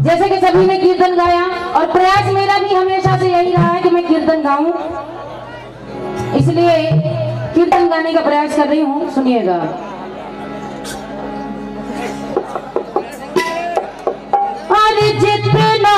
जैसे कि सभी ने कीर्तन गाया और प्रयास मेरा भी हमेशा से यही रहा है कि मैं कीर्तन गाऊं, इसलिए कीर्तन गाने का प्रयास कर रही हूं। सुनिएगा। और जितना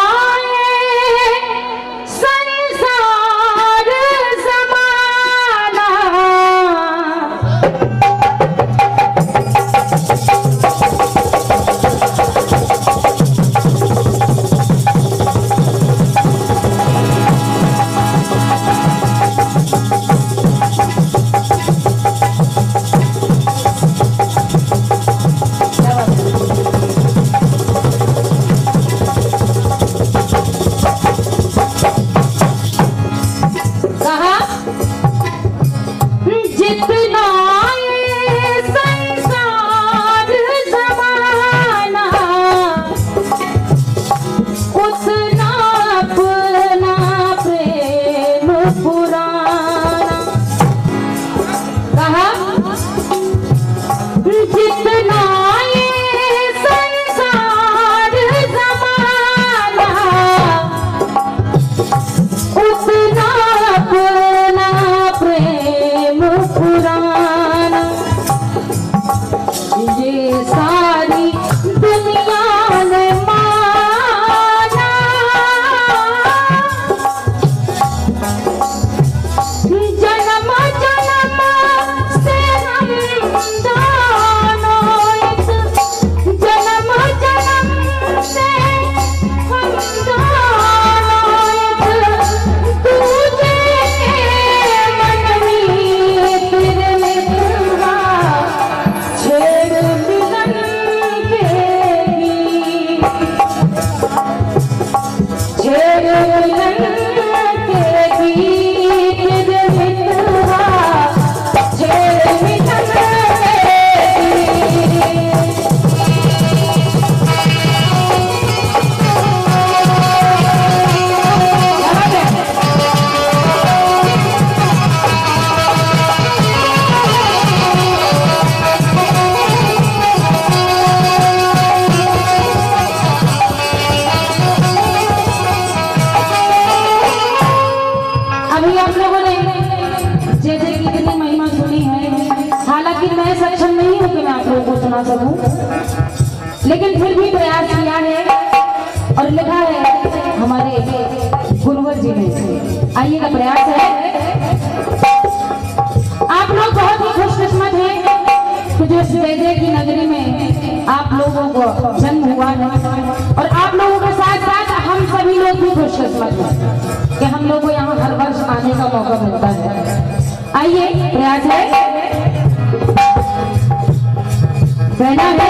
लेकिन फिर भी प्रयास किया है और लिखा है हमारे गुरुवर जी ने। आइए का प्रयास है। आप लोग बहुत ही खुशकिस्मत हैं कि जो जय जय की नगरी में आप लोगों को जन्म हुआ है और आप लोगों के साथ साथ हम सभी लोग भी खुशकिस्मत हैं कि हम लोग को यहाँ हर वर्ष आने का मौका मिलता है। आइए प्रयास है, कहना है।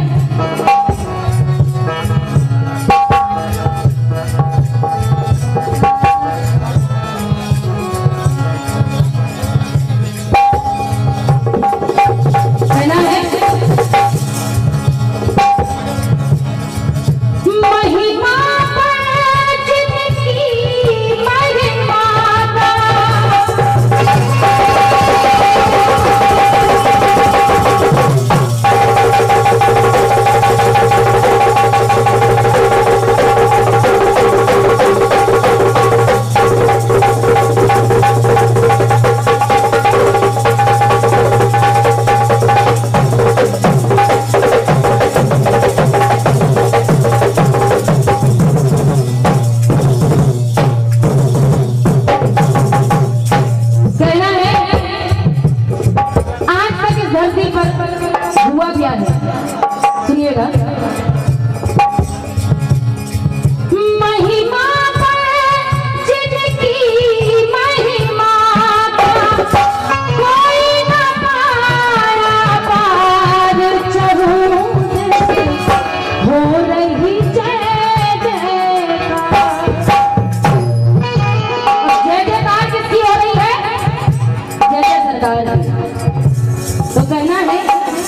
तो कहना है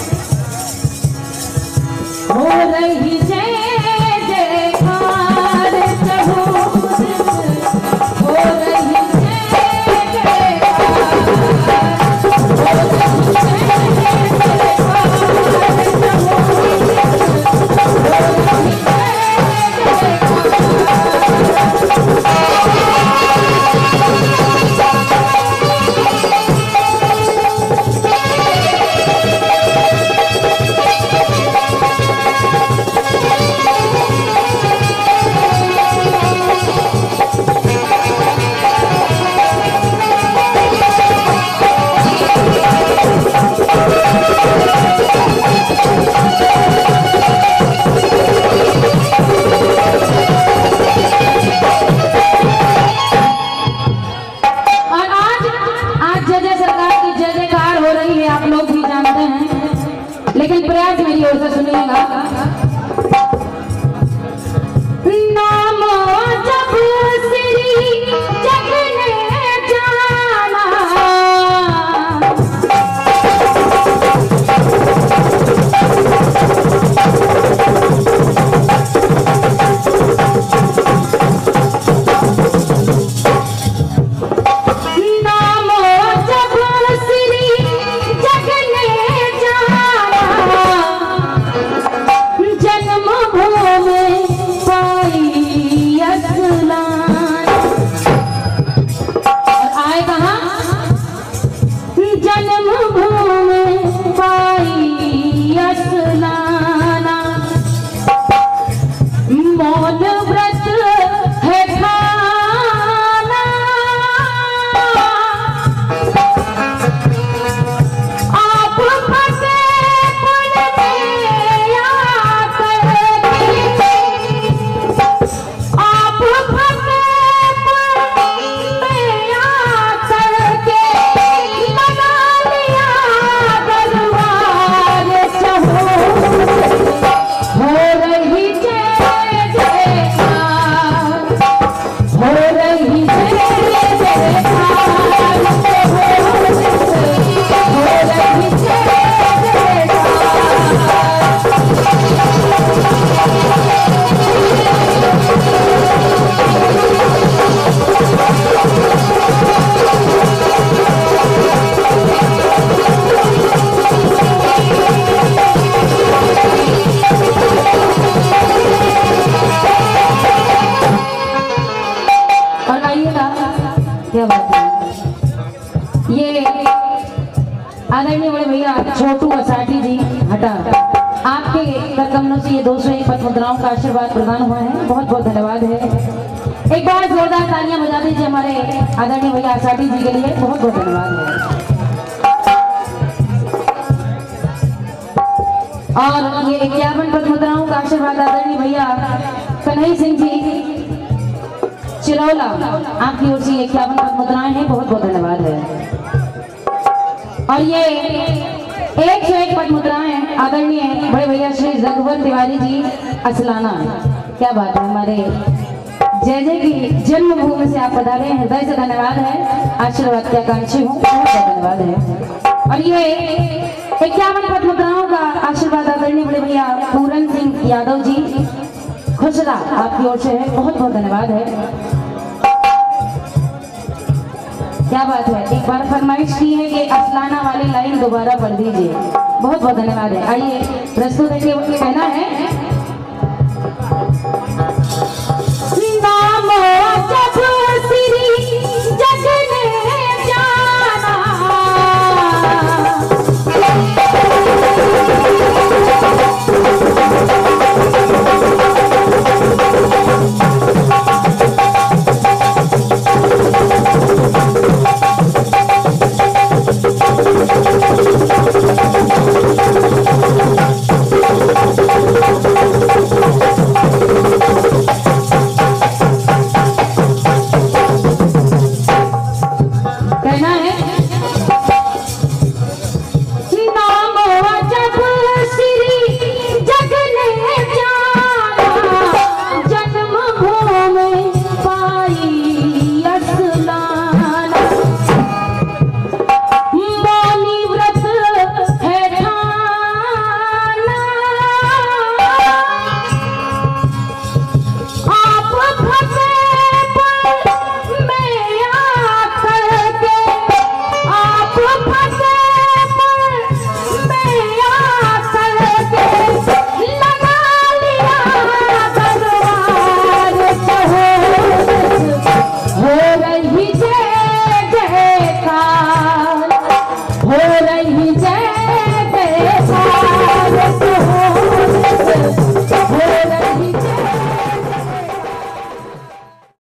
हो रही जय जयकार प्रभु, हो रही जय जयकार, हो रही जय जयकार प्रभु, हो रही जय घटा आपके कर कमलों से ये 201 पद मुद्राओं का आशीर्वाद प्रदान हुआ है। बहुत बहुत धन्यवाद है। एक बार जोरदार तालियां बजा दीजिए हमारे आदरणीय भैया आसाटी जी के लिए। बहुत बहुत धन्यवाद है। और ये 51 पद मुद्राओं का आशीर्वाद आदरणीय भैया कन्हई सिंह जी चिरौला, आपकी ओर से 51 पद मुद्राएं हैं। बहुत बहुत धन्यवाद है। और ये 101 पद मुद्राएं आदरणीय बड़े भैया श्री रघुवर तिवारी जी असलाना। क्या बात है, हमारे जय जय की जन्मभूमि से आप पधारे हैं। हृदय से धन्यवाद है। आशीर्वाद की आकांक्षी हूँ। बहुत बहुत धन्यवाद है। और ये 51 पद मुद्राओं का आशीर्वाद आदरणीय बड़े भैया पूरन सिंह यादव जी खुशरा, आपकी ओर से है। बहुत बहुत धन्यवाद है। क्या बात है, एक बार फरमाइश की है कि असलाना वाली लाइन दोबारा पढ़ दीजिए। बहुत बहुत धन्यवाद है। आइए प्रस्तुत है कि कहना है